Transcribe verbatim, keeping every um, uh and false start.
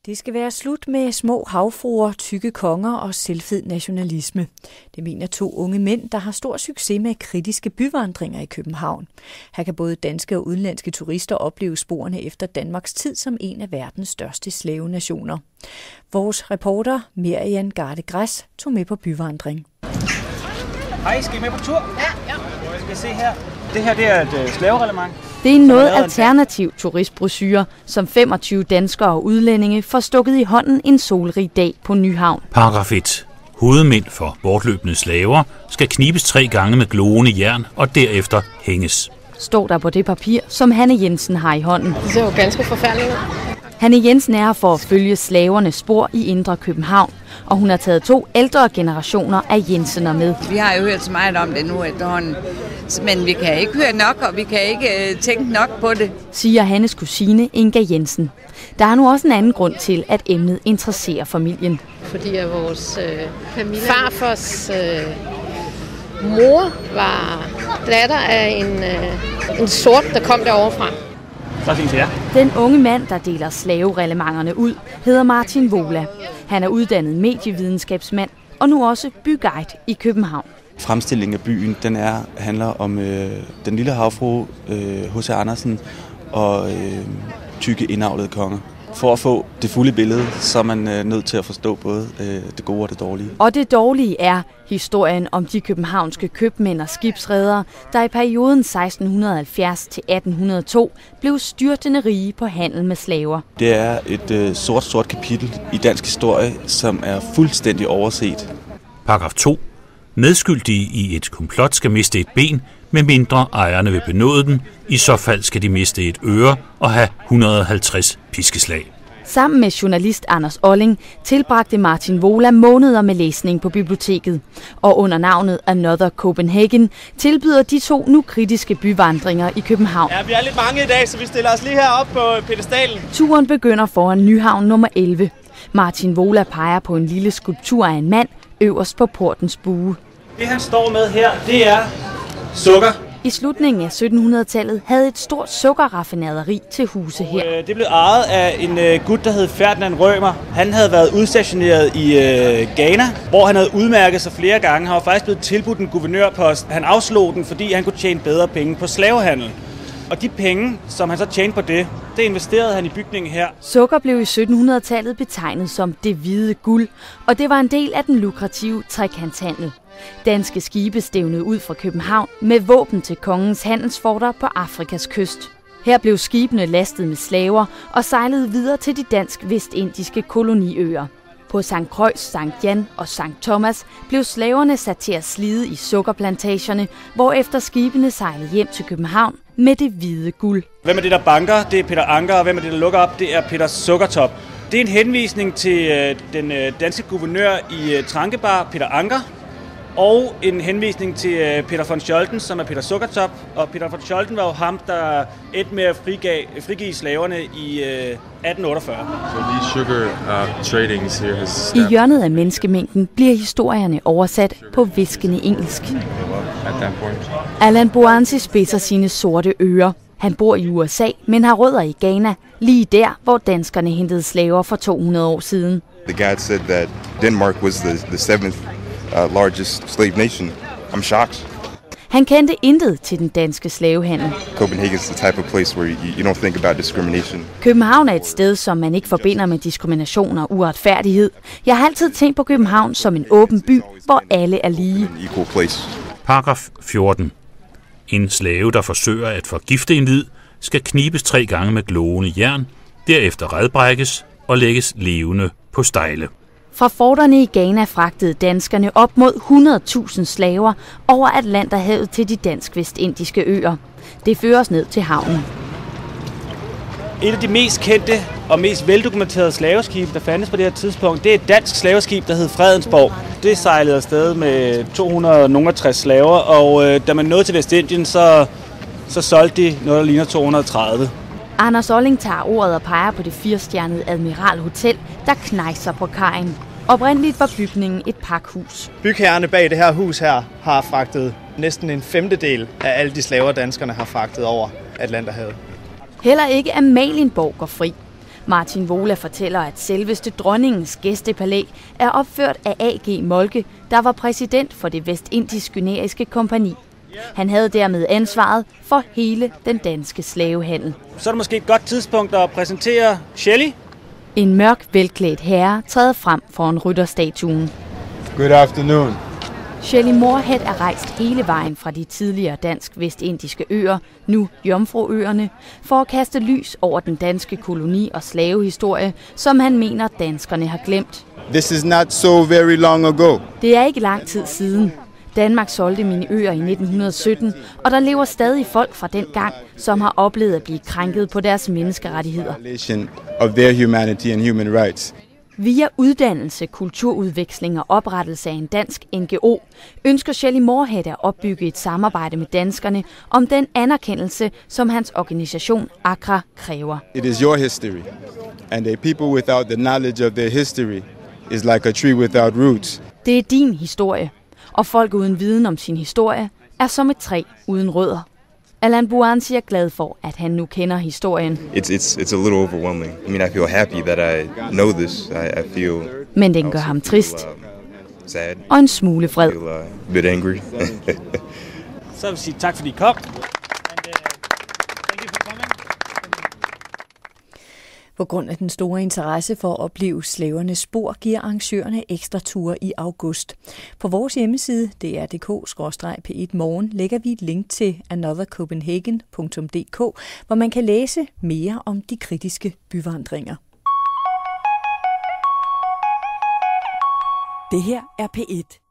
Det skal være slut med små havfruer, tykke konger og selvfed nationalisme. Det mener to unge mænd, der har stor succes med kritiske byvandringer i København. Her kan både danske og udenlandske turister opleve sporene efter Danmarks tid som en af verdens største slavenationer. Vores reporter Miriam Garde-Græs tog med på byvandring. Hej, skal I med på tur? Ja, ja. Skal I se her? Det her det er et uh, slavereglement. Det er en noget alternativ turistbrochure, som femogtyve danskere og udlændinge får stukket i hånden en solrig dag på Nyhavn. Paragraf et. Hovedmænd for bortløbende slaver skal knibes tre gange med glående jern og derefter hænges. Står der på det papir, som Hanne Jensen har i hånden. Det ser jo ganske forfærdeligt ud. Hanne Jensen er her for at følge slavernes spor i Indre København, og hun har taget to ældre generationer af Jensener med. Vi har jo hørt så meget om det nu efterhånden, men vi kan ikke høre nok, og vi kan ikke tænke nok på det, siger Hannes kusine Inga Jensen. Der er nu også en anden grund til, at emnet interesserer familien. Fordi at vores øh, farfars øh, mor var datter af en, øh, en sort, der kom derovre fra. Den unge mand, der deler slaverelementerne ud, hedder Martin Wola. Han er uddannet medievidenskabsmand og nu også byguide i København. Fremstillingen af byen den er, handler om øh, den lille havfrue, H C. Andersen og øh, tykke indavlede konger. For at få det fulde billede, så er man øh, nødt til at forstå både øh, det gode og det dårlige. Og det dårlige er historien om de københavnske købmænd og skibsredere, der i perioden seksten halvfjerds til atten hundrede og to blev styrtende rige på handel med slaver. Det er et øh, sort, sort kapitel i dansk historie, som er fuldstændig overset. Paragraf to. Medskyldige i et komplot skal miste et ben, medmindre ejerne vil benåde den. I så fald skal de miste et øre og have et hundrede og halvtreds piskeslag. Sammen med journalist Anders Olling tilbragte Martin Wola måneder med læsning på biblioteket. Og under navnet Another Copenhagen tilbyder de to nu kritiske byvandringer i København. Ja, vi er lidt mange i dag, så vi stiller os lige herop på pedestalen. Turen begynder foran Nyhavn nummer elleve. Martin Wola peger på en lille skulptur af en mand øverst på portens bue. Det han står med her, det er sukker. I slutningen af sytten hundrede-tallet havde et stort sukkerraffinaderi til huse her. Det blev ejet af en gut, der hed Ferdinand Rømer. Han havde været udstationeret i Ghana, hvor han havde udmærket sig flere gange. Han var faktisk blevet tilbudt en guvernørpost. Han afslog den, fordi han kunne tjene bedre penge på slavehandel. Og de penge, som han så tjente på det, det investerede han i bygningen her. Sukker blev i sytten hundrede-tallet betegnet som det hvide guld, og det var en del af den lukrative trekantshandel. Danske skibe stævnede ud fra København med våben til kongens handelsforter på Afrikas kyst. Her blev skibene lastet med slaver og sejlede videre til de dansk-vestindiske koloniøer. På Sankt Croix, Sankt Jan og Sankt Thomas blev slaverne sat til at slide i sukkerplantagerne, hvorefter skibene sejlede hjem til København med det hvide guld. Hvem er det, der banker? Det er Peter Anker, og hvem er det, der lukker op? Det er Peter Sukkertop. Det er en henvisning til øh, den øh, danske guvernør i øh, Trankebar, Peter Anker, og en henvisning til øh, Peter von Scholten, som er Peter Sukkertop. Og Peter von Scholten var jo ham, der endte med at frigav, frigive slaverne i øh, atten otteogfyrre. So these sugar uh, tradings here has I hjørnet af menneskemængden bliver historierne oversat på hviskende engelsk. at that point. Alan Boanzi spidser sine sorte ører. Han bor i U S A, men har rødder i Ghana, lige der, hvor danskerne hentede slaver for to hundrede år siden. The guide said that Denmark was the, the seventh uh, largest slave nation. I'm shocked. Han kendte intet til den danske slavehandel. Copenhagen's the type of place where you, you don't think about discrimination. København er et sted, som man ikke forbinder med diskrimination og uretfærdighed. Jeg har altid tænkt på København som en åben by, hvor alle er lige. Equal place. Paragraf fjorten. En slave, der forsøger at forgifte en hvid, skal knibes tre gange med glående jern, derefter redbrækkes og lægges levende på stejle. Fra forterne i Ghana fragtede danskerne op mod hundrede tusind slaver over Atlanterhavet til de dansk-vestindiske øer. Det fører os ned til havnen. Et af de mest kendte og mest veldokumenterede slaveskibe, der fandtes på det her tidspunkt, det er et dansk slaveskib, der hed Fredensborg. Det sejlede afsted med to hundrede og tres slaver, og øh, da man nåede til Vestindien, så, så solgte de noget, der ligner to hundrede og tredive. Anders Olling tager ordet og peger på det firestjernede Admiral Hotel, der knejser på kajen. Oprindeligt var bygningen et pakhus. Bygherrerne bag det her hus her har fragtet næsten en femtedel af alle de slaver, danskerne har fragtet over Atlanterhavet. Heller ikke Amalienborg går fri. Martin Vola fortæller, at selveste dronningens gæstepalæ er opført af A G Moltke, der var præsident for det vestindisk-gynæiske kompagni. Han havde dermed ansvaret for hele den danske slavehandel. Så er det måske et godt tidspunkt at præsentere Shelley. En mørk, velklædt herre træder frem foran rytterstatuen. Good afternoon. Shelley Moorhead er rejst hele vejen fra de tidligere dansk-vestindiske øer, nu Jomfruøerne, for at kaste lys over den danske koloni- og slavehistorie, som han mener danskerne har glemt. This is not so very long ago. Det er ikke lang tid siden. Danmark solgte mine øer i nitten sytten, og der lever stadig folk fra den gang, som har oplevet at blive krænket på deres menneskerettigheder. Of their humanity and human rights. Via uddannelse, kulturudveksling og oprettelse af en dansk N G O ønsker Shelley Moorhead at opbygge et samarbejde med danskerne om den anerkendelse, som hans organisation Accra kræver. It is your history, and a people without the knowledge of their history is like a tree without roots. Det er din historie, og folk uden viden om sin historie er som et træ uden rødder. Alan Buansi er glad for, at han nu kender historien. It's it's it's a little overwhelming. I mean, I feel happy that I know this. I, I feel. Men den gør ham trist. Feel, uh, sad. Og en smule vred. Feel, uh, a bit angry. Så vil jeg sige tak, fordi I kom. På grund af den store interesse for at opleve slavernes spor, giver arrangørerne ekstra ture i august. På vores hjemmeside, d r punktum d k skråstreg p et morgen, lægger vi et link til another copenhagen punktum d k, hvor man kan læse mere om de kritiske byvandringer. Det her er P et.